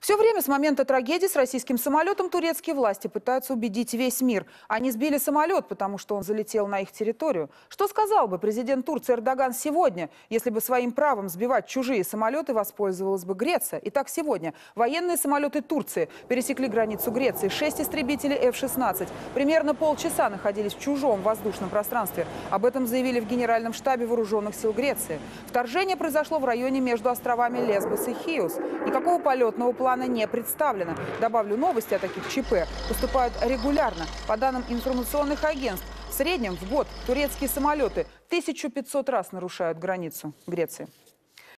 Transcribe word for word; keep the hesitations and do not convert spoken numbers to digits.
Все время с момента трагедии с российским самолетом турецкие власти пытаются убедить весь мир. Они сбили самолет, потому что он залетел на их территорию. Что сказал бы президент Турции Эрдоган сегодня, если бы своим правом сбивать чужие самолеты воспользовалась бы Греция? Итак, сегодня военные самолеты Турции пересекли границу Греции. Шесть истребителей эф шестнадцать примерно полчаса находились в чужом воздушном пространстве. Об этом заявили в Генеральном штабе вооруженных сил Греции. Вторжение произошло в районе между островами Лесбос и Хиос. Никакого полетного плана не представлено. Добавлю, новости о таких ЧП поступают регулярно. По данным информационных агентств, в среднем в год турецкие самолеты тысячу пятьсот раз нарушают границу Греции.